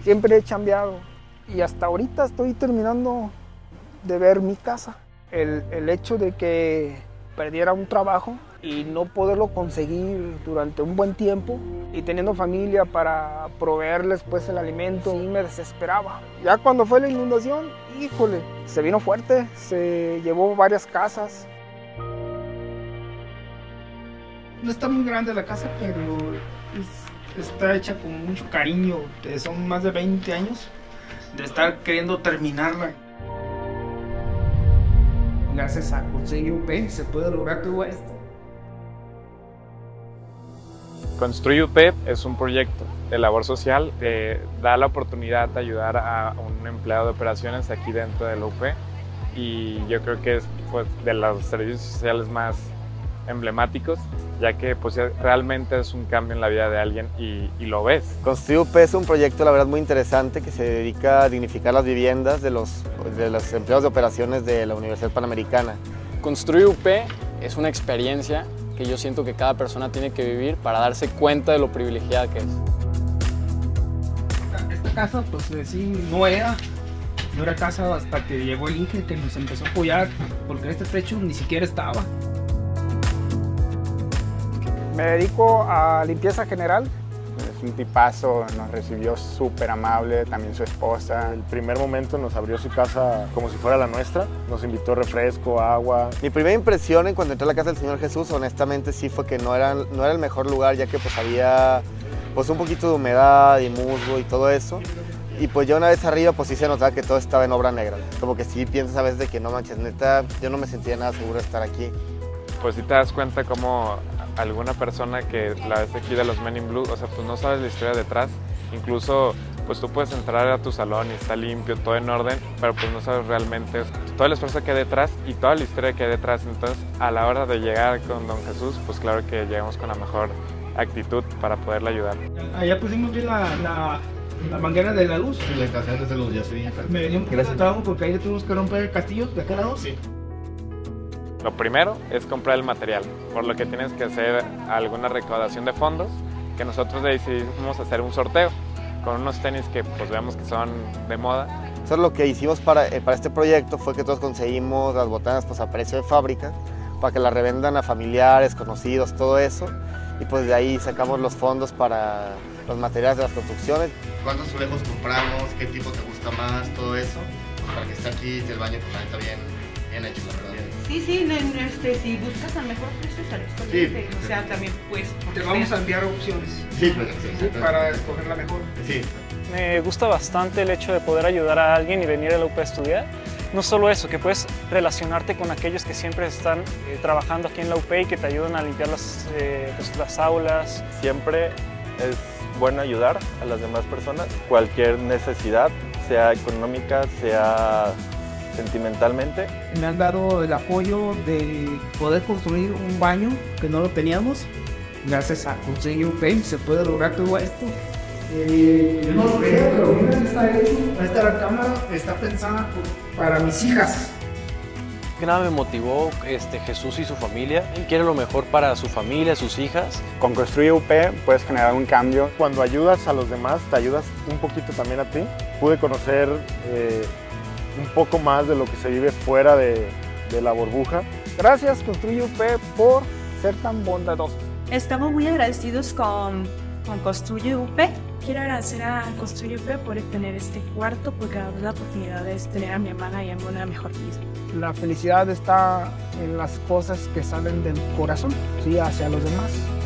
Siempre he chambeado y hasta ahorita estoy terminando de ver mi casa. El hecho de que perdiera un trabajo y no poderlo conseguir durante un buen tiempo y teniendo familia para proveerles pues el alimento, y me desesperaba. Ya cuando fue la inundación, híjole, se vino fuerte, se llevó varias casas. No está muy grande la casa, pero está hecha con mucho cariño. Son más de 20 años de estar queriendo terminarla. Gracias a Construye UP se puede lograr todo esto. Construye UP es un proyecto de labor social que da la oportunidad de ayudar a un empleado de operaciones aquí dentro de la UP, y yo creo que es pues, de los servicios sociales más emblemáticos, ya que pues, realmente es un cambio en la vida de alguien y lo ves. Construye UP es un proyecto, la verdad, muy interesante que se dedica a dignificar las viviendas de los empleados de operaciones de la Universidad Panamericana. Construye UP es una experiencia que yo siento que cada persona tiene que vivir para darse cuenta de lo privilegiada que es. Esta casa pues sí no era casa hasta que llegó el INGE, que nos empezó a apoyar, porque este techo ni siquiera estaba. Me dedico a limpieza general. Es un tipazo, nos recibió súper amable, también su esposa. En el primer momento nos abrió su casa como si fuera la nuestra, nos invitó refresco, agua. Mi primera impresión en cuando entré a la casa del Señor Jesús, honestamente sí fue que no era el mejor lugar, ya que pues había pues un poquito de humedad y musgo y todo eso. Y pues ya una vez arriba pues sí se notaba que todo estaba en obra negra. Como que sí piensas a veces de que no manches, neta, yo no me sentía nada seguro de estar aquí. Pues sí te das cuenta como alguna persona que la ves aquí de los Men in Blue, o sea, pues no sabes la historia detrás. Incluso, pues tú puedes entrar a tu salón y está limpio, todo en orden, pero pues no sabes realmente todo el esfuerzo que hay detrás y toda la historia que hay detrás. Entonces, a la hora de llegar con Don Jesús, pues claro que llegamos con la mejor actitud para poderle ayudar. Allá pusimos bien la manguera de la luz. Sí, la estación de luz, ya sí. Me venía un poco porque ahí tuvimos que romper el castillo de aquel lado. Sí. Lo primero es comprar el material, por lo que tienes que hacer alguna recaudación de fondos, que nosotros decidimos hacer un sorteo con unos tenis que pues vemos que son de moda. Entonces lo que hicimos para este proyecto fue que todos conseguimos las botanas pues, a precio de fábrica, para que las revendan a familiares, conocidos, todo eso, y pues de ahí sacamos los fondos para los materiales de las construcciones. ¿Cuántos azulejos compramos? ¿Qué tipo te gusta más? Todo eso, pues, para que esté aquí el baño pues, está bien hecho, la verdad. Sí, si buscas al mejor precio, sales con Sí. O sea, también pues... Te vamos a enviar opciones. Sí, pues, Sí, para escoger la mejor. Sí. Me gusta bastante el hecho de poder ayudar a alguien y venir a la UP a estudiar. No solo eso, que puedes relacionarte con aquellos que siempre están trabajando aquí en la UP y que te ayudan a limpiar las aulas. Siempre es bueno ayudar a las demás personas, cualquier necesidad, sea económica, sea sentimentalmente. Me han dado el apoyo de poder construir un baño que no lo teníamos. Gracias a Construye UP se puede lograr todo esto. Yo no lo creo, pero mira, está hecho. Esta recámara está pensada para mis hijas. Que nada me motivó Jesús y su familia. Él quiere lo mejor para su familia, sus hijas. Con Construye UP puedes generar un cambio. Cuando ayudas a los demás, te ayudas un poquito también a ti. Pude conocer un poco más de lo que se vive fuera de la burbuja. Gracias Construye UP por ser tan bondadosos. Estamos muy agradecidos con Construye UP. Quiero agradecer a Construye UP por tener este cuarto, porque da la oportunidad de tener a mi hermana y a una mejor vida. La felicidad está en las cosas que salen del corazón, sí, hacia los demás.